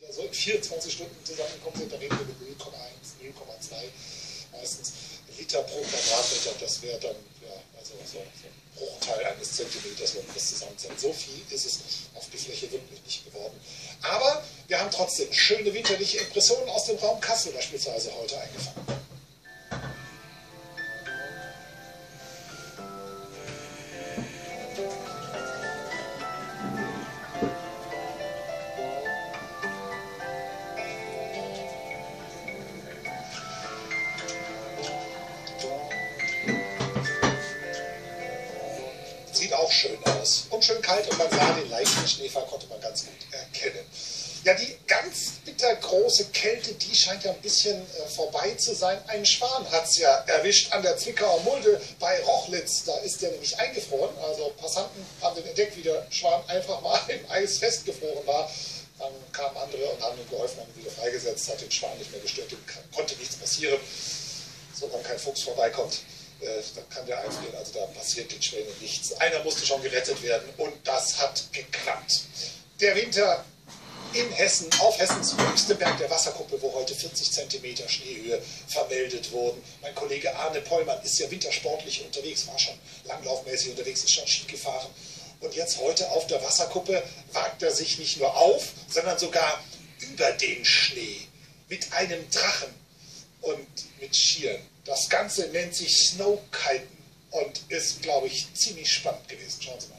so in 24 Stunden zusammengekommen sind, da reden wir mit 0,1, 0,2 meistens Liter pro Quadratmeter. Das wäre dann ja, also so ein Bruchteil eines Zentimeters, wenn man das zusammenzählt. So viel ist es auf die Fläche wirklich nicht geworden. Aber wir haben trotzdem schöne winterliche Impressionen aus dem Raum Kassel beispielsweise heute eingefangen. Sieht auch schön aus. Und schön kalt und man sah den leichten Schneefall, konnte man ganz gut erkennen. Ja, die ganz bittergroße Kälte, die scheint ja ein bisschen vorbei zu sein. Ein Schwan hat es ja erwischt an der Zwickauer Mulde bei Rochlitz. Da ist der nämlich eingefroren. Also Passanten haben den entdeckt, wie der Schwan einfach mal im Eis festgefroren war. Dann kamen andere und haben ihm geholfen, haben ihn wieder freigesetzt, hat den Schwan nicht mehr gestört, dem konnte nichts passieren. Solange kein Fuchs vorbeikommt. Da kann der einfrieren, also da passiert den Schwänen nichts. Einer musste schon gerettet werden und das hat geklappt. Der Winter in Hessen, auf Hessens höchstem Berg der Wasserkuppe, wo heute 40 cm Schneehöhe vermeldet wurden. Mein Kollege Arne Pollmann ist ja wintersportlich unterwegs, war schon langlaufmäßig unterwegs, ist schon Ski gefahren. Und jetzt heute auf der Wasserkuppe wagt er sich nicht nur auf, sondern sogar über den Schnee mit einem Drachen und mit Skiern. Das Ganze nennt sich Snowkiten und ist, glaube ich, ziemlich spannend gewesen. Schauen Sie mal.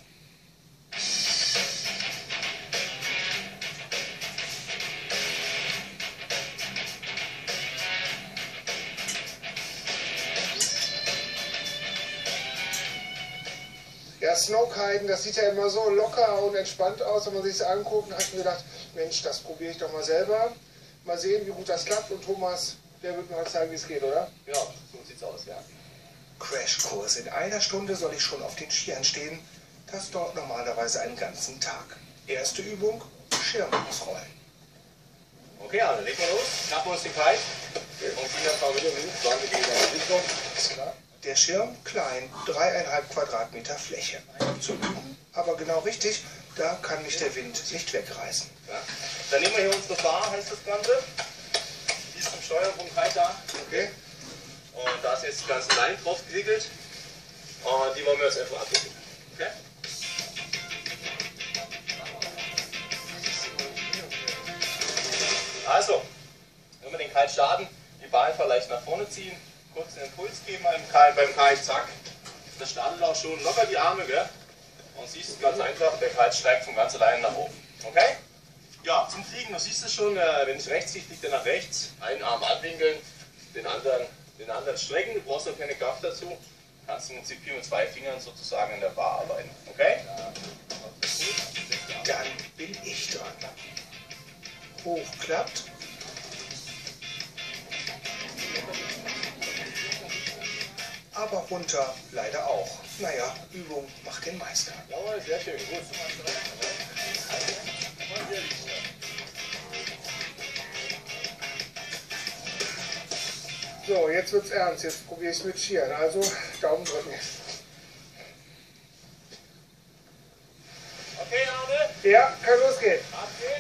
Ja, Snowkiten, das sieht ja immer so locker und entspannt aus, wenn man sich das anguckt. Da habe ich mir gedacht, Mensch, das probiere ich doch mal selber. Mal sehen, wie gut das klappt. Und Thomas, der wird mir halt zeigen, wie es geht, oder? Ja, so sieht's aus, ja. Crashkurs. In einer Stunde soll ich schon auf den Skiern stehen. Das dauert normalerweise einen ganzen Tag. Erste Übung, Schirm ausrollen. Okay, also legen wir los. Schnappen uns den Kite. Und wieder fahren wir hin. Sagen wir die Richtung. Ist klar. Der Schirm klein, 3,5 Quadratmeter Fläche. Zum Üben, aber genau richtig, da kann mich der Wind nicht wegreißen. Ja. Dann nehmen wir hier unsere Bar, heißt das Ganze. Die ist zum Steuern vom Kite da. Okay. Und da ist jetzt die ganze Leine drauf gewickelt. Und die wollen wir jetzt einfach abwickeln. Okay? Also, wenn wir den Kite starten, die Bar einfach leicht nach vorne ziehen, kurz einen Impuls geben beim Kite, zack. Das startet auch schon locker die Arme, gell? Und siehst du ganz einfach, der Kite steigt von ganz alleine nach oben. Okay? Ja, zum Fliegen, du siehst es schon, wenn es rechts liegt, fliegt er nach rechts. Einen Arm anwinkeln, den anderen strecken, du brauchst auch keine Kraft dazu. Kannst im Prinzip hier mit 2 Fingern sozusagen in der Bar arbeiten. Okay? Dann bin ich dran. Hoch klappt. Aber runter leider auch. Naja, Übung macht den Meister. Jawohl, sehr schön, gut. So, jetzt wird's ernst. Jetzt probiere ich es mit Skiern. Also, Daumen drücken. Okay, Arne, Ja, kann losgehen. ab geht's.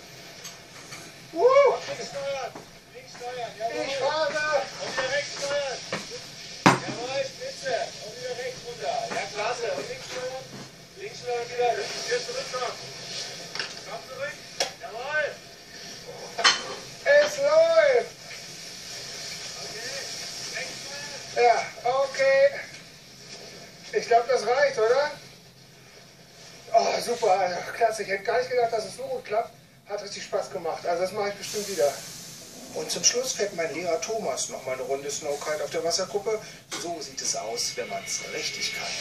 Links steuern, links steuern, jawohl. Ich fahre! Und wieder rechts steuern. Jawohl, spitze. Und wieder rechts runter. Ja, klasse. Und links steuern wieder. Hier zurückkommen. Komm zurück. Jawohl. Es läuft! Okay. Rechts steuern. Ja, okay. Ich glaube, das reicht, oder? Oh, super. Also, klasse. Ich hätte gar nicht gedacht, dass es so gut klappt. Hat richtig Spaß gemacht. Also das mache ich bestimmt wieder. Und zum Schluss fährt mein Lehrer Thomas noch mal eine Runde Snowkite auf der Wasserkuppe. So sieht es aus, wenn man es richtig kann.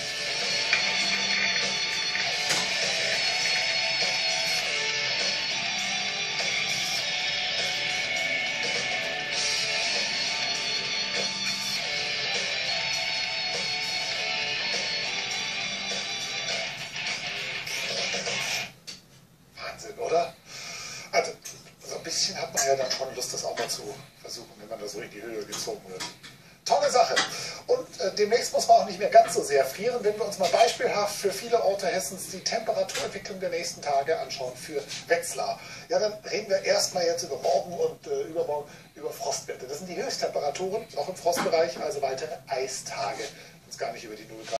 Wahnsinn, oder? Also, so ein bisschen hat man ja dann schon Lust, das auch mal zu versuchen, wenn man da so in die Höhe gezogen wird. Tolle Sache! Und demnächst muss man auch nicht mehr ganz so sehr frieren, wenn wir uns mal beispielhaft für viele Orte Hessens die Temperaturentwicklung der nächsten Tage anschauen für Wetzlar. Ja, dann reden wir erstmal jetzt über morgen und übermorgen über Frostwerte. Das sind die Höchsttemperaturen, noch im Frostbereich, also weitere Eistage. Uns gar nicht über die 0 Grad.